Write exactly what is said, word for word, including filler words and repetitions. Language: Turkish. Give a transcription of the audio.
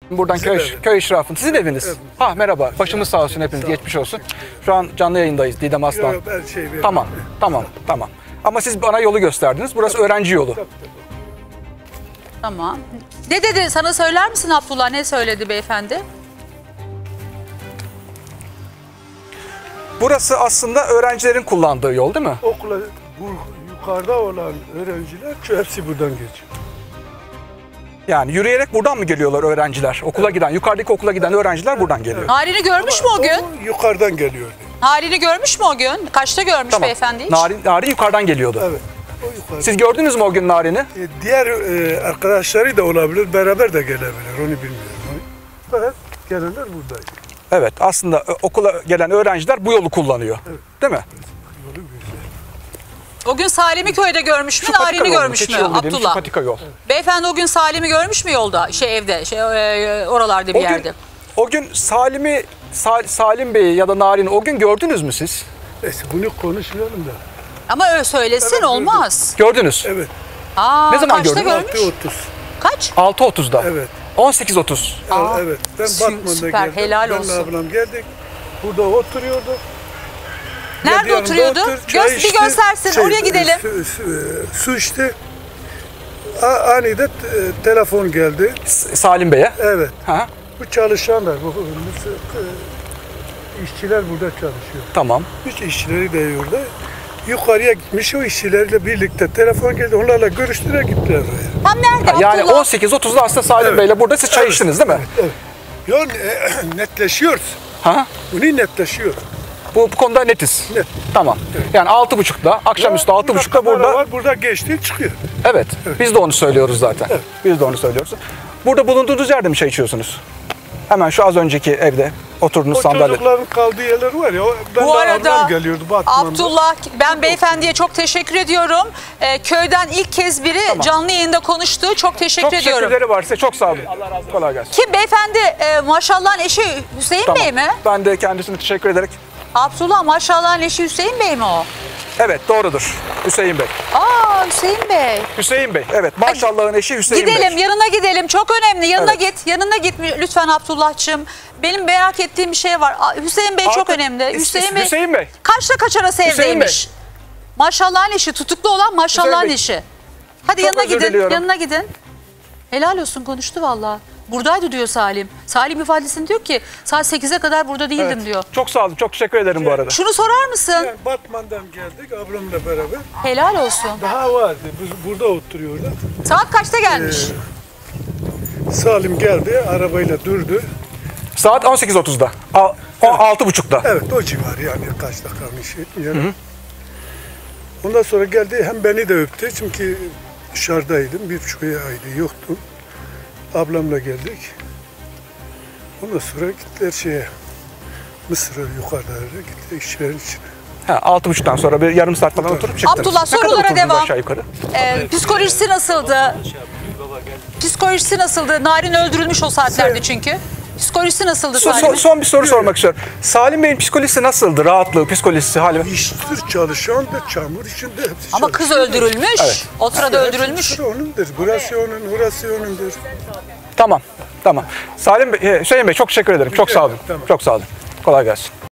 Buradan Sizin köy, evi. köy işrafın. Sizin eviniz. Evet. Ha merhaba. Başımız sağ olsun hepiniz. Geçmiş olsun. Şu an canlı yayındayız Didem Aslan. Yok, her şey veririm. Tamam. Tamam. Tamam. Ama siz bana yolu gösterdiniz. Burası öğrenci yolu. Tamam. Ne dedi? Sana söyler misin Abdullah? Ne söyledi beyefendi? Burası aslında öğrencilerin kullandığı yol değil mi? Okula bu yukarıda olan öğrenciler hepsi buradan geçiyor. Yani yürüyerek buradan mı geliyorlar öğrenciler? Okula giden, yukarıdaki okula giden öğrenciler buradan geliyor. Narin'i görmüş mü o gün? O yukarıdan geliyordu. Narin'i görmüş mü o gün? Kaçta görmüş Tamam. beyefendi hiç? Narin, Narin yukarıdan geliyordu. Evet. O yukarıdan. Siz gördünüz mü o gün Narin'i? E, diğer e, arkadaşları da olabilir, beraber de gelebilir. Onu bilmiyorum. Onu- Fakat gelenler buradaydı. Evet. Aslında ö- okula gelen öğrenciler bu yolu kullanıyor. Evet. Değil mi? Yolu güzel. O gün Salim'i köyde görmüş mü? Şu patika Narin'i yol mu? görmüş Keçi mü yolu dediğimiz şu Abdullah? patika yol. Beyefendi o gün Salim'i görmüş mü yolda? Şey evde, şey e, oralarda bir O gün, yerde. o gün Salim'i, Sal- Salim Bey'i ya da Narin'i o gün gördünüz mü siz? Neyse bunu konuşmayalım da. Ama öyle söylesin Evet, olmaz. Gördünüz. Evet. Aa, Ne zaman kaçta gördün? görmüş? altı otuz. Kaç? altı otuzda. Evet. on sekiz otuz. Aa, Evet. Ben sü- Batman'da süper, geldim. helal Benle olsun. ablam geldik. Burada oturuyordu. Nerede Geldi yanımda oturuyordu? otur, çay Göz- bir içti. göstersin, Şey, oraya gidelim. Su, su, su içti. A, aniden e, telefon geldi. S- Salim Bey'e. Evet. Ha, Bu çalışanlar, bu bu- e, işçiler burada çalışıyor. tamam. Üç işçileri de orada. Yukarıya gitmiş o işçilerle birlikte telefon geldi. Onlarla görüştüler gittiler oraya. Tam nerede Yani Abdullah? on sekiz otuzda aslında Salim Evet. Bey'le burada siz çay Evet. içtiniz değil mi? Evet. Ya e, netleşiyoruz. Ha? Bunu netleşiyor. Bu, bu konuda netiz. Net. Tamam. Yani altı buçukta, akşamüstü altı buçukta kamera burada. var, burada geçti çıkıyor. Evet. Biz de onu söylüyoruz zaten. Biz de onu söylüyoruz. Burada bulunduğunuz yerde mi çay içiyorsunuz? Hemen şu az önceki evde oturduğunuz O sandalye. çocukların kaldığı yerler var ya. o- Ben Bu de arada ablam geliyordu Batman'da. Abdullah, ben beyefendiye çok teşekkür ediyorum. Ee, köyden ilk kez biri canlı yayında konuştu. Çok teşekkür Çok ediyorum. teşekkürleri var size. Çok sağ olun. Allah razı olsun. Kolay gelsin. Kim beyefendi e, maşallahın eşi Hüseyin Tamam. Bey mi? Ben de kendisine teşekkür ederek. Abdullah maşallahın eşi Hüseyin Bey mi o? Evet doğrudur. Hüseyin Bey. Aa Hüseyin Bey. Hüseyin Bey. Evet. Maşallahın eşi Hüseyin Gidelim Bey. yanına gidelim. Çok önemli. Yanına Evet. git. Yanına git lütfen Abdullah'cığım. Benim merak ettiğim bir şey var. Aa, Hüseyin Bey çok Artık önemli. is- Hüseyin Bey. Hüseyin Bey. Kaçta kaç arası Hüseyin evdeymiş? Maşallahın eşi. Tutuklu olan maşallahın Bey. eşi. Hadi Çok yanına özür gidin. diliyorum. Yanına gidin. Helal olsun konuştu vallahi. Buradaydı diyor Salim. Salim ifadesini diyor ki saat sekize kadar burada değildim Evet. diyor. Çok sağ olun. Çok teşekkür ederim bu arada. Şunu sorar mısın? Yani Batman'dan geldik ablamla beraber. Helal olsun. Daha vardı. Biz burada oturuyorlar. Saat kaçta gelmiş? Salim geldi, arabayla durdu. Saat on sekiz otuzda. Al- o altı buçukta. Evet, o civar yani kaç dakika bir şey. Yani. Ondan sonra geldi, hem beni de öptü çünkü dışarıdaydım, bir buçuk aydı, yoktum. Ablamla geldik. Ondan sonra gittiler şeye, Mısır'a yukarılara gittiler işçilerin içine. Ha, altı buçuktan sonra bir yarım saat falan oturup çıktınız. Abdullah, Ne kadar sorulara oturdunuz devam. aşağı yukarı? Ee, psikolojisi nasıldı? Psikolojisi nasıldı? Narin öldürülmüş o saatlerde çünkü. Psikolojisi nasıldı Son, son, Salim'in? son bir soru sormak istiyorum. Salim Bey'in psikolojisi nasıldı? Rahatlığı, psikolojisi, hali? İştir çalışan da çamur içinde hepsi Ama kız çalışıyor. öldürülmüş. Evet. O sırada Hepsi öldürülmüş. onundur, burası onun, burası onundur. Tamam, tamam. Salim Bey, e, Hüseyin Bey çok teşekkür ederim. Çok sağ olun. Tamam. Çok sağ olun. Kolay gelsin.